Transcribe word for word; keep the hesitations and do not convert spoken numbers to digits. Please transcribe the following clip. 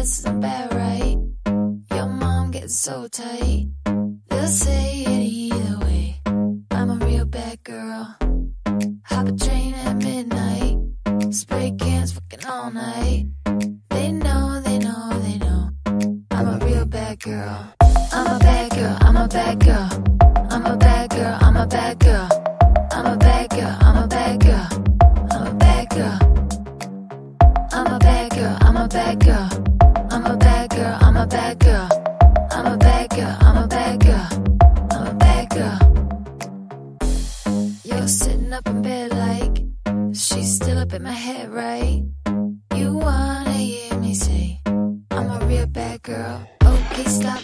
this isn't bad, right? Your mom gets so tight. They'll say it either way. I'm a real bad girl. Hop a train at midnight. Spray cans fucking all night. They know, they know, they know. I'm a real bad girl. I'm a bad girl, I'm a bad girl. I'm a bad girl, I'm a bad girl. I'm a bad girl, I'm a bad girl. I'm a bad girl. I'm a bad girl, I'm a bad girl. I'm a bad girl, I'm a bad girl. I'm a bad girl, I'm a bad girl. I'm a bad girl. You're sitting up in bed like she's still up in my head, right? You wanna hear me say I'm a real bad girl. Okay, stop